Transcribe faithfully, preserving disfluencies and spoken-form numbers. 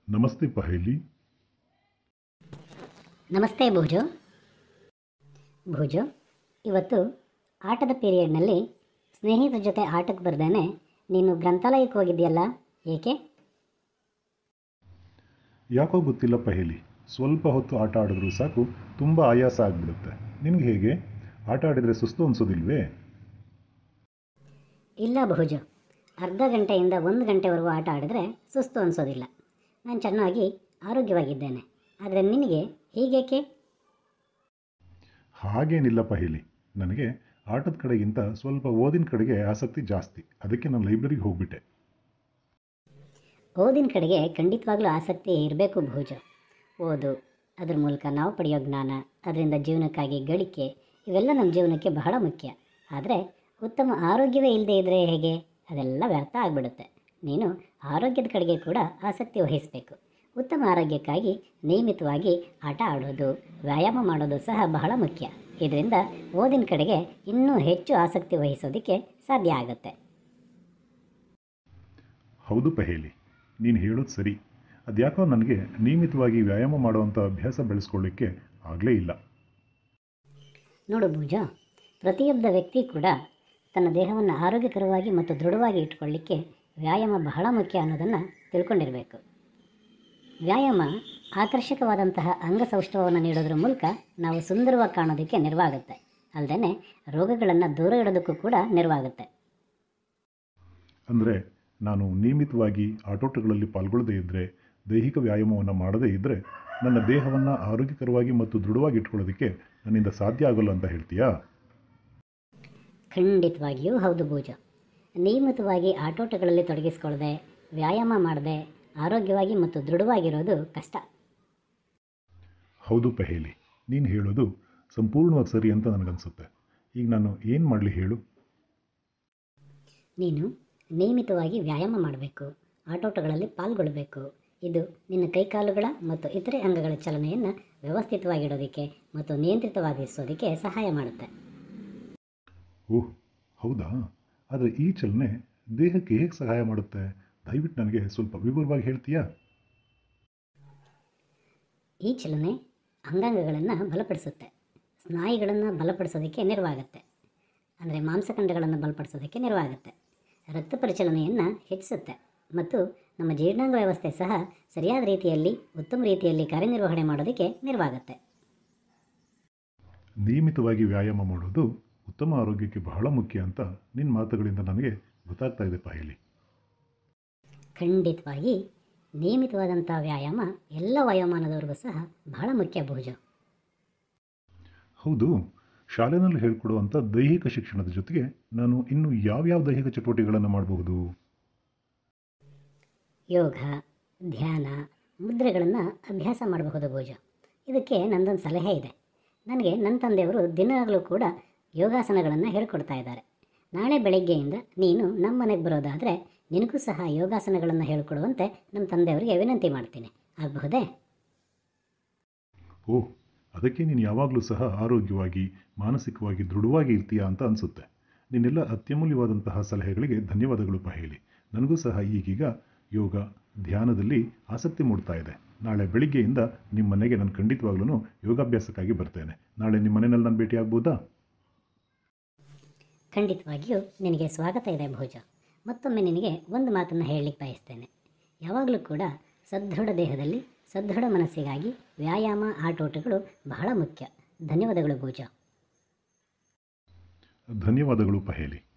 ನಮಸ್ತೆ ಪಹೇಲಿ. ನಮಸ್ತೆ ಭೋಜೋ. ಭೋಜೋ, ಇವತ್ತು ಆಟದ ಪೀರಿಯಡ್ನಲ್ಲಿ ಸ್ನೇಹಿತರ ಜೊತೆ ಆಟಕ್ಕೆ ಬರ್ದೇನೆ ನೀನು ಗ್ರಂಥಾಲಯಕ್ಕೆ ಹೋಗಿದ್ಯಲ್ಲ, ಏಕೆ? ಯಾಕೋ ಗೊತ್ತಿಲ್ಲ ಪಹೇಲಿ, ಸ್ವಲ್ಪ ಹೊತ್ತು ಆಟ ಆಡಿದ್ರೂ ಸಾಕು ತುಂಬ ಆಯಾಸ ಆಗಿಬಿಡುತ್ತೆ. ನಿನಗೆ ಹೇಗೆ? ಆಟ ಆಡಿದರೆ ಸುಸ್ತು ಅನಿಸೋದಿಲ್ವೇ? ಇಲ್ಲ ಭೋಜೋ, ಅರ್ಧ ಗಂಟೆಯಿಂದ ಒಂದು ಗಂಟೆವರೆಗೂ ಆಟ ಆಡಿದ್ರೆ ಸುಸ್ತು ಅನಿಸೋದಿಲ್ಲ. ನಾನು ಚೆನ್ನಾಗಿ ಆರೋಗ್ಯವಾಗಿದ್ದೇನೆ. ಆದರೆ ನಿನಗೆ ಹೀಗೇಕೆ? ಹಾಗೇನಿಲ್ಲ ಪಹೇಲಿ, ನನಗೆ ಆಟದ ಕಡೆಗಿಂತ ಸ್ವಲ್ಪ ಓದಿನ ಕಡೆಗೆ ಆಸಕ್ತಿ ಜಾಸ್ತಿ. ಅದಕ್ಕೆ ನಾನು ಲೈಬ್ರರಿಗೆ ಹೋಗ್ಬಿಟ್ಟೆ. ಓದಿನ ಕಡೆಗೆ ಖಂಡಿತವಾಗ್ಲೂ ಆಸಕ್ತಿ ಇರಬೇಕು ಭೋಜ. ಓದು, ಅದ್ರ ಮೂಲಕ ನಾವು ಪಡೆಯೋ ಜ್ಞಾನ, ಅದರಿಂದ ಜೀವನಕ್ಕಾಗಿ ಗಳಿಕೆ, ಇವೆಲ್ಲ ನಮ್ಮ ಜೀವನಕ್ಕೆ ಬಹಳ ಮುಖ್ಯ. ಆದರೆ ಉತ್ತಮ ಆರೋಗ್ಯವೇ ಇಲ್ಲದೆ ಇದ್ದರೆ ಹೇಗೆ? ಅದೆಲ್ಲ ವ್ಯರ್ಥ ಆಗಿಬಿಡುತ್ತೆ. ನೀನು ಆರೋಗ್ಯದ ಕಡೆಗೆ ಕೂಡ ಆಸಕ್ತಿ ವಹಿಸಬೇಕು. ಉತ್ತಮ ಆರೋಗ್ಯಕ್ಕಾಗಿ ನಿಯಮಿತವಾಗಿ ಆಟ ಆಡೋದು, ವ್ಯಾಯಾಮ ಮಾಡೋದು ಸಹ ಬಹಳ ಮುಖ್ಯ. ಇದರಿಂದ ಓದಿನ ಕಡೆಗೆ ಇನ್ನೂ ಹೆಚ್ಚು ಆಸಕ್ತಿ ವಹಿಸೋದಕ್ಕೆ ಸಾಧ್ಯ ಆಗುತ್ತೆ. ಹೌದು ಪಹೇಲಿ, ನೀನು ಹೇಳೋದು ಸರಿ. ಅದ್ಯಾಕೋ ನನಗೆ ನಿಯಮಿತವಾಗಿ ವ್ಯಾಯಾಮ ಮಾಡುವಂಥ ಅಭ್ಯಾಸ ಬೆಳೆಸ್ಕೊಳ್ಳಿಕ್ಕೆ ಆಗಲೇ ಇಲ್ಲ. ನೋಡು ಭುಜ, ಪ್ರತಿಯೊಬ್ಬ ವ್ಯಕ್ತಿ ಕೂಡ ತನ್ನ ದೇಹವನ್ನು ಆರೋಗ್ಯಕರವಾಗಿ ಮತ್ತು ದೃಢವಾಗಿ ಇಟ್ಕೊಳ್ಳಿಕ್ಕೆ ವ್ಯಾಯಾಮ ಬಹಳ ಮುಖ್ಯ ಅನ್ನೋದನ್ನು ತಿಳ್ಕೊಂಡಿರಬೇಕು. ವ್ಯಾಯಾಮ ಆಕರ್ಷಕವಾದಂತಹ ಅಂಗಸೌಷ್ಠವವನ್ನು ನೀಡೋದ್ರ ಮೂಲಕ ನಾವು ಸುಂದರವಾಗಿ ಕಾಣೋದಕ್ಕೆ ನೆರವಾಗುತ್ತೆ. ಅಲ್ಲದೆ ರೋಗಗಳನ್ನು ದೂರ ಇಡೋದಕ್ಕೂ ಕೂಡ ನೆರವಾಗುತ್ತೆ. ಅಂದರೆ ನಾನು ನಿಯಮಿತವಾಗಿ ಆಟೋಟಗಳಲ್ಲಿ ಪಾಲ್ಗೊಳ್ಳದೇ ಇದ್ದರೆ, ದೈಹಿಕ ವ್ಯಾಯಾಮವನ್ನು ಮಾಡದೇ ಇದ್ದರೆ ನನ್ನ ದೇಹವನ್ನು ಆರೋಗ್ಯಕರವಾಗಿ ಮತ್ತು ದೃಢವಾಗಿ ಇಟ್ಕೊಳ್ಳೋದಕ್ಕೆ ನನ್ನಿಂದ ಸಾಧ್ಯ ಆಗೋಲ್ಲ ಅಂತ ಹೇಳ್ತೀಯಾ? ಖಂಡಿತವಾಗಿಯೂ ಹೌದು ಭೋಜ. ನಿಯಮಿತವಾಗಿ ಆಟೋಟಗಳಲ್ಲಿ ತೊಡಗಿಸ್ಕೊಳ್ಳದೆ, ವ್ಯಾಯಾಮ ಮಾಡದೆ ಆರೋಗ್ಯವಾಗಿ ಮತ್ತು ದೃಢವಾಗಿರೋದು ಕಷ್ಟ. ಹೌದು ಪಹೇಲಿ, ನೀನು ಹೇಳೋದು ಸಂಪೂರ್ಣವಾಗಿ ಸರಿ ಅಂತ ನನಗನ್ಸುತ್ತೆ. ಈಗ ನಾನು ಏನು ಮಾಡಲಿ ಹೇಳು? ನೀನು ನಿಯಮಿತವಾಗಿ ವ್ಯಾಯಾಮ ಮಾಡಬೇಕು, ಆಟೋಟಗಳಲ್ಲಿ ಪಾಲ್ಗೊಳ್ಳಬೇಕು. ಇದು ನಿನ್ನ ಕೈಕಾಲುಗಳ ಮತ್ತು ಇತರೆ ಅಂಗಗಳ ಚಲನೆಯನ್ನು ವ್ಯವಸ್ಥಿತವಾಗಿಡೋದಕ್ಕೆ ಮತ್ತು ನಿಯಂತ್ರಿತವಾಗಿಸೋದಕ್ಕೆ ಸಹಾಯ ಮಾಡುತ್ತೆ. ಓಹ್ ಹೌದಾ? ಆದರೆ ಈ ಚಲನೆ ದೇಹಕ್ಕೆ ಹೇಗೆ ಸಹಾಯ ಮಾಡುತ್ತೆ? ದಯವಿಟ್ಟು ನನಗೆ ಸ್ವಲ್ಪ ವಿವರವಾಗಿ ಹೇಳ್ತೀಯಾ? ಈ ಚಲನೆ ಅಂಗಾಂಗಗಳನ್ನು ಬಲಪಡಿಸುತ್ತೆ, ಸ್ನಾಯುಗಳನ್ನು ಬಲಪಡಿಸೋದಕ್ಕೆ ನೆರವಾಗುತ್ತೆ. ಅಂದರೆ ಮಾಂಸಖಂಡಗಳನ್ನು ಬಲಪಡಿಸೋದಕ್ಕೆ ನೆರವಾಗುತ್ತೆ, ರಕ್ತ ಪರಿಚಲನೆಯನ್ನು ಹೆಚ್ಚಿಸುತ್ತೆ ಮತ್ತು ನಮ್ಮ ಜೀರ್ಣಾಂಗ ವ್ಯವಸ್ಥೆ ಸಹ ಸರಿಯಾದ ರೀತಿಯಲ್ಲಿ, ಉತ್ತಮ ರೀತಿಯಲ್ಲಿ ಕಾರ್ಯನಿರ್ವಹಣೆ ಮಾಡೋದಕ್ಕೆ ನೆರವಾಗುತ್ತೆ. ನಿಯಮಿತವಾಗಿ ವ್ಯಾಯಾಮ ಮಾಡೋದು ಉತ್ತಮ ಆರೋಗ್ಯಕ್ಕೆ ಬಹಳ ಮುಖ್ಯ ಅಂತ ನಿನ್ನ ಮಾತುಗಳಿಂದ ನನಗೆ ಗೊತ್ತಾಗ್ತಾ ಇದೆ ಪಹೇಲಿ. ಖಂಡಿತವಾಗಿ ನಿಯಮಿತವಾದಂಥ ವ್ಯಾಯಾಮ ಎಲ್ಲ ವಯೋಮಾನದವರೆಗೂ ಸಹ ಬಹಳ ಮುಖ್ಯ ಭೋಜ. ಹೌದು, ಶಾಲೆಯಲ್ಲಿ ಹೇಳ್ಕೊಡುವಂಥ ದೈಹಿಕ ಶಿಕ್ಷಣದ ಜೊತೆಗೆ ನಾನು ಇನ್ನು ಯಾವ್ಯಾವ ದೈಹಿಕ ಚಟುವಟಿಕೆಗಳನ್ನು ಮಾಡಬಹುದು? ಯೋಗ, ಧ್ಯಾನ, ಮುದ್ರೆಗಳನ್ನು ಅಭ್ಯಾಸ ಮಾಡಬಹುದು ಭೋಜ. ಇದಕ್ಕೆ ನನ್ನದೊಂದು ಸಲಹೆ ಇದೆ. ನನಗೆ ನನ್ನ ತಂದೆಯವರು ದಿನಾಗಲೂ ಕೂಡ ಯೋಗಾಸನಗಳನ್ನು ಹೇಳ್ಕೊಡ್ತಾ ಇದ್ದಾರೆ. ನಾಳೆ ಬೆಳಗ್ಗೆಯಿಂದ ನೀನು ನಮ್ಮ ಮನೆಗೆ ಬರೋದಾದರೆ ನಿನಗೂ ಸಹ ಯೋಗಾಸನಗಳನ್ನು ಹೇಳಿಕೊಡುವಂತೆ ನಮ್ಮ ತಂದೆಯವರಿಗೆ ವಿನಂತಿ ಮಾಡ್ತೀನಿ. ಆಗಬಹುದೇ? ಓಹ್, ಅದಕ್ಕೆ ನೀನು ಯಾವಾಗಲೂ ಸಹ ಆರೋಗ್ಯವಾಗಿ, ಮಾನಸಿಕವಾಗಿ ದೃಢವಾಗಿ ಇರ್ತೀಯಾ ಅಂತ ಅನಿಸುತ್ತೆ. ನಿನ್ನೆಲ್ಲ ಅತ್ಯಮೂಲ್ಯವಾದಂತಹ ಸಲಹೆಗಳಿಗೆ ಧನ್ಯವಾದಗಳು ಪಹೇಲಿ. ನನಗೂ ಸಹ ಈಗೀಗ ಯೋಗ, ಧ್ಯಾನದಲ್ಲಿ ಆಸಕ್ತಿ ಮೂಡ್ತಾ ಇದೆ. ನಾಳೆ ಬೆಳಿಗ್ಗೆಯಿಂದ ನಿಮ್ಮ ಮನೆಗೆ ನಾನು ಖಂಡಿತವಾಗ್ಲೂ ಯೋಗಾಭ್ಯಾಸಕ್ಕಾಗಿ ಬರ್ತೇನೆ. ನಾಳೆ ನಿಮ್ಮ ಮನೆಯಲ್ಲಿ ನಾನು ಭೇಟಿ ಆಗ್ಬೋದಾ? ಖಂಡಿತವಾಗಿಯೂ ನಿನಗೆ ಸ್ವಾಗತ ಇದೆ ಭೋಜ. ಮತ್ತೊಮ್ಮೆ ನಿನಗೆ ಒಂದು ಮಾತನ್ನು ಹೇಳಲಿಕ್ಕೆ ಬಯಸ್ತೇನೆ. ಯಾವಾಗಲೂ ಕೂಡ ಸದೃಢ ದೇಹದಲ್ಲಿ ಸದೃಢ ಮನಸ್ಸಿಗಾಗಿ ವ್ಯಾಯಾಮ, ಆಟೋಟಗಳು ಬಹಳ ಮುಖ್ಯ. ಧನ್ಯವಾದಗಳು ಭೋಜ. ಧನ್ಯವಾದಗಳು ಪಹೇಲಿ.